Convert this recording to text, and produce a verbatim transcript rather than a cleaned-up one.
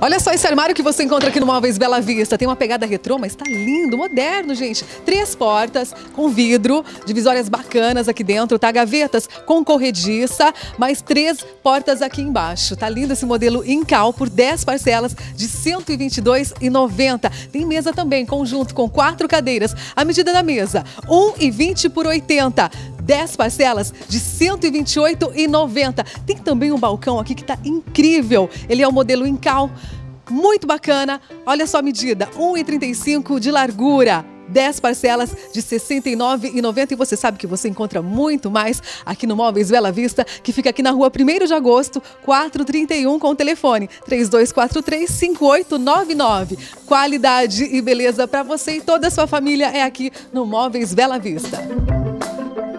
Olha só esse armário que você encontra aqui no Móveis Bela Vista. Tem uma pegada retrô, mas tá lindo, moderno, gente. Três portas com vidro, divisórias bacanas aqui dentro, tá? Gavetas com corrediça, mais três portas aqui embaixo. Tá lindo esse modelo Incal por dez parcelas de cento e vinte e dois reais e noventa centavos. Tem mesa também, conjunto com quatro cadeiras. A medida da mesa, um e vinte por oitenta. dez parcelas de cento e vinte e oito reais e noventa centavos. Tem também um balcão aqui que tá incrível. Ele é o modelo Incal, muito bacana. Olha só a medida, um e trinta e cinco de largura. dez parcelas de sessenta e nove reais e noventa centavos. E você sabe que você encontra muito mais aqui no Móveis Bela Vista, que fica aqui na rua primeiro de agosto, quatrocentos e trinta e um, com o telefone três dois quatro três, cinco oito nove nove. Qualidade e beleza para você e toda a sua família é aqui no Móveis Bela Vista.